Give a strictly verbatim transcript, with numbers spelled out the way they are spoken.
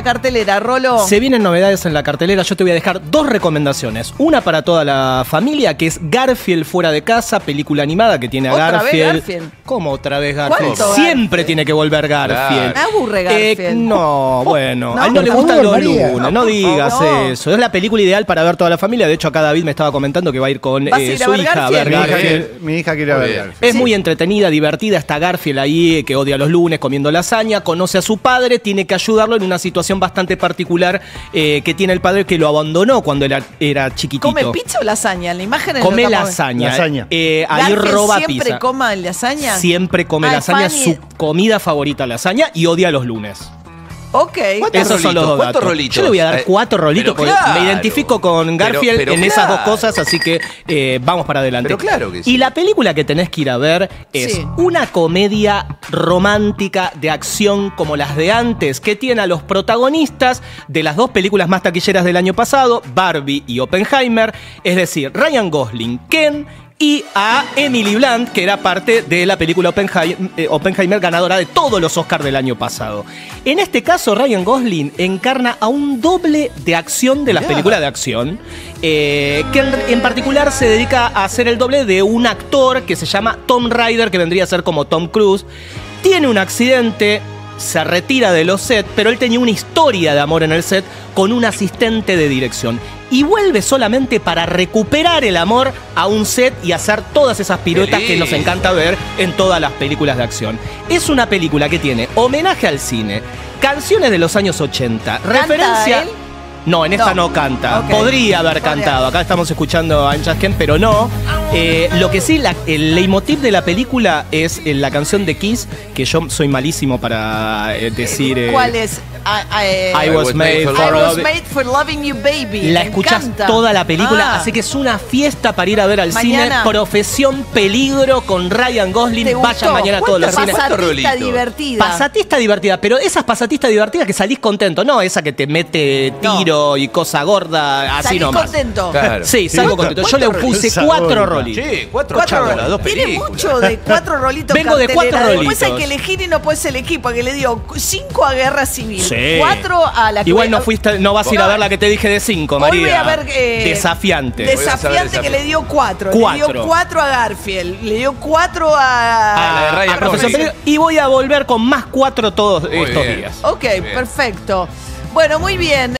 cartelera, Rolo? Se vienen novedades en la cartelera. Yo te voy a dejar dos recomendaciones. Una para toda la familia, que es Garfield fuera de casa, película animada que tiene a ¿Otra Garfield. vez Garfield? ¿Cómo otra vez Garfield? ¿Cuánto Siempre Garfield? tiene que volver Garfield. Me aburre Garfield. Eh, no, bueno, ¿No? a él no Por le gustan favor, los María. lunes, No, no por digas favor. eso. Es la película ideal para ver toda la familia. De hecho, acá David me estaba comentando que va a ir con ¿Vas a eh, ir a su ver hija a ver Garfield? Mi hija, Garfield. quiere, mi hija quiere Muy ver bien. Garfield. Es muy entretenida, divertida. Está Garfield ahí, que odia los lunes comiendo lasaña, conoce a su padre, tiene que ayudarlo en una situación bastante particular eh, que tiene el padre, que lo abandonó cuando era, era chiquitito. ¿Come pizza o lasaña? En la imagen es Come lo que estamos- lasaña. Lasaña. Eh, ahí ¿Garfield roba siempre pizza. coma lasaña? Siempre come Ah, lasaña, Fanny- su comida favorita lasaña, y odia los lunes. Ok. ¿Cuántos Esos son los rolitos? dos ¿Cuántos datos. rolitos? Yo le voy a dar Eh, cuatro rolitos pero porque claro. me identifico con Garfield Pero- pero en esas dos claro. cosas, así que eh, vamos para adelante. Pero claro que sí. Y la película que tenés que ir a ver es Sí. una comedia romántica de acción como las de antes, que tiene a los protagonistas de las dos películas más taquilleras del año pasado, Barbie y Oppenheimer, es decir, Ryan Gosling, Ken, y a Emily Blunt, que era parte de la película Oppenheimer, eh, Oppenheimer, ganadora de todos los Oscars del año pasado. En este caso, Ryan Gosling encarna a un doble de acción de las Mirá. películas de acción, eh, que en, en particular se dedica a hacer el doble de un actor que se llama Tom Ryder, que vendría a ser como Tom Cruise. Tiene un accidente, se retira de los sets, pero él tenía una historia de amor en el set con un asistente de dirección. Y vuelve solamente para recuperar el amor a un set y hacer todas esas piruetas Qué que nos lindo. encanta ver en todas las películas de acción. Es una película que tiene homenaje al cine, canciones de los años ochenta, referencia... él? No, en esta No. no, canta. Ok. Podría haber Podría. cantado. Acá estamos escuchando a Anchasken, pero no. Eh, lo que sí, la- el leitmotiv de la película es eh, la canción de Kiss, que yo soy malísimo para eh, decir... eh, ¿Cuál es? I, I- I was made I for was love. made for loving you, baby. La Me escuchás encanta. toda la película, Ah. así que es una fiesta para ir a ver al Mañana. cine. Profesión Peligro con Ryan ¿Te Gosling. gustó? Vayan mañana a todos los cines. ¿Cuántos Pasatista rolitos? divertida. Pasatista divertida, pero esas pasatistas divertidas que salís contento, no esa que te mete tiro y cosa gorda, así Salís nomás. contento. Claro. Sí, salgo contento. Yo le ¿Cuántos puse rolitos? cuatro rolitos. Sí, cuatro, Cuatro chavos, rolitos. las dos Tiene películas. mucho de cuatro rolitos. Vengo de cartelera. cuatro Después hay rolitos. que elegir y no puedes elegir porque le dio cinco a Guerra Civil, Sí. cuatro a la que Igual voy a- no fuiste, no vas a ir a ver la que te dije de cinco, María. Hoy voy a ver eh, Desafiante. Voy a saber Desafiante que desafiante. le dio cuatro. Le Cuatro. dio cuatro a Garfield. Le dio cuatro a. Ah, la de Ryan a Profesión Gosling. Peligro. Y voy a volver con más cuatro todos estos bien. días. Ok, Bien. perfecto. Bueno, muy bien.